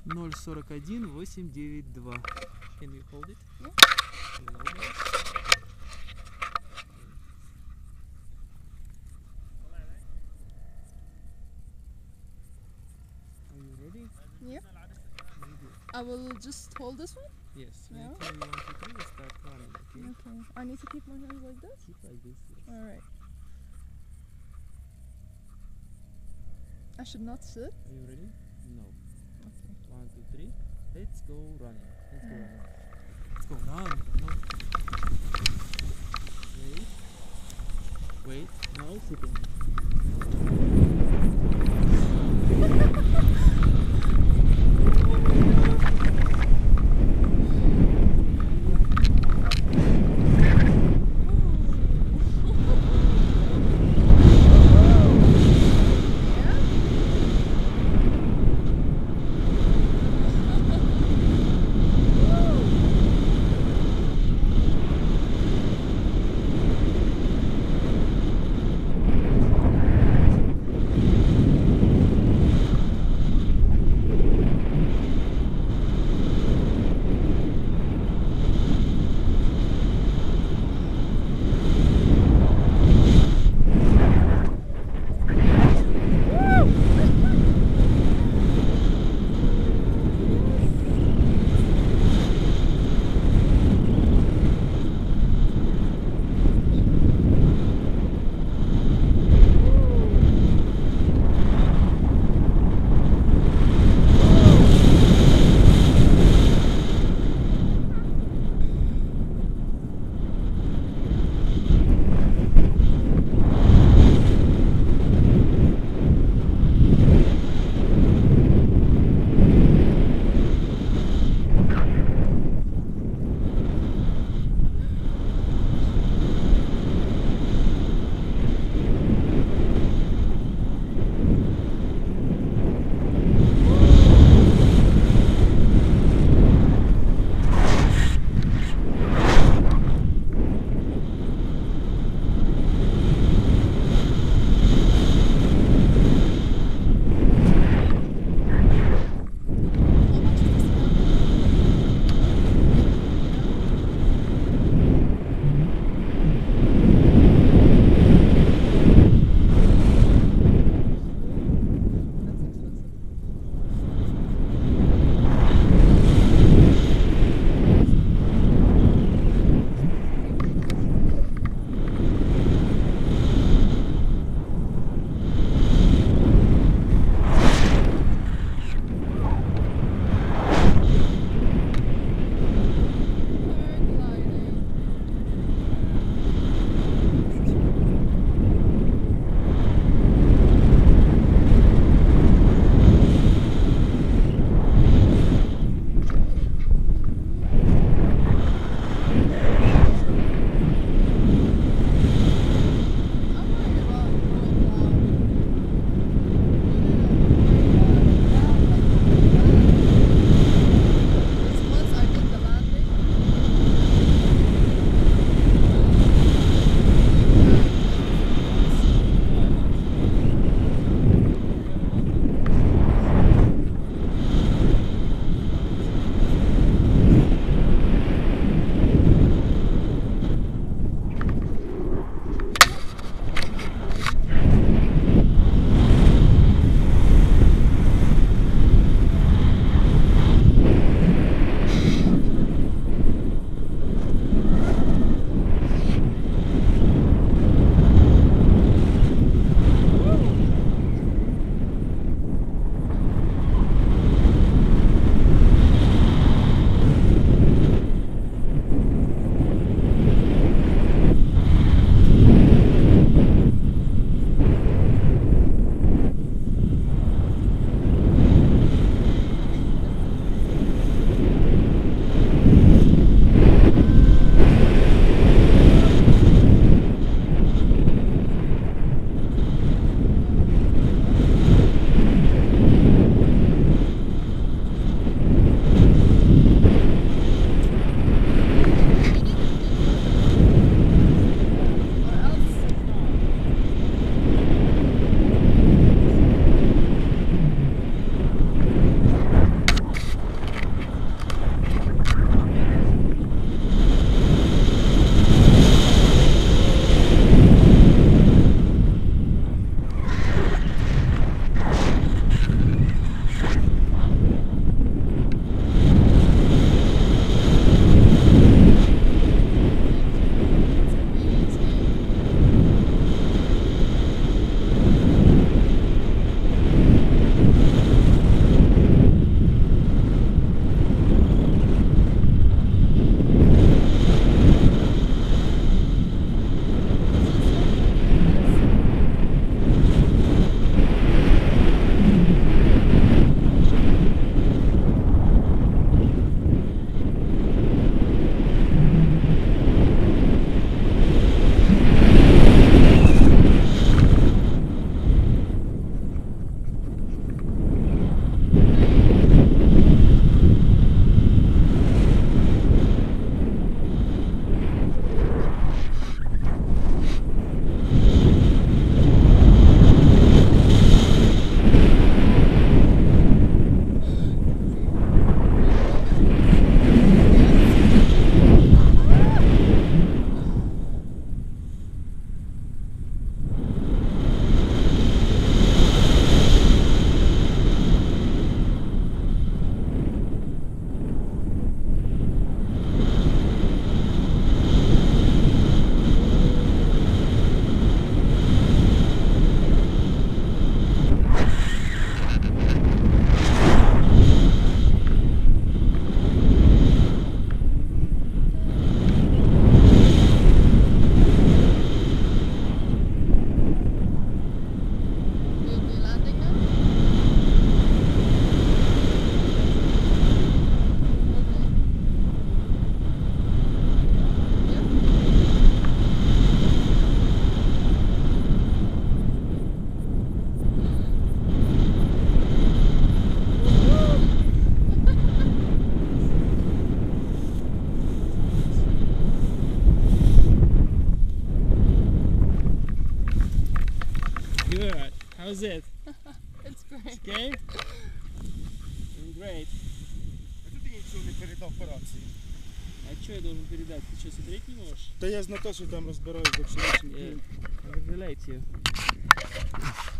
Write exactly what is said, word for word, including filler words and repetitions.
ноль сорок один восемь девять два. Can you hold it? Yeah. Hold it. Are you ready? Yep. Very good. I will just hold this one. Yes. Yeah. Anytime you want to three, you start running. Okay. Okay. I need to keep my hands like this. Keep like this. Yes. All right. I should not sit. Are you ready? No. Okay. One, two, three. Let's go running. Let's go Mm. running. Let's go run. No. Wait. Wait. Now sitting. How's it? It's great. Okay? Doing great. А ты ничего не передав по рации? А что я должен передать? Ты что, смотреть не можешь? Та я з Наташою там розбираюсь, так що очень... Yeah. I will relate you.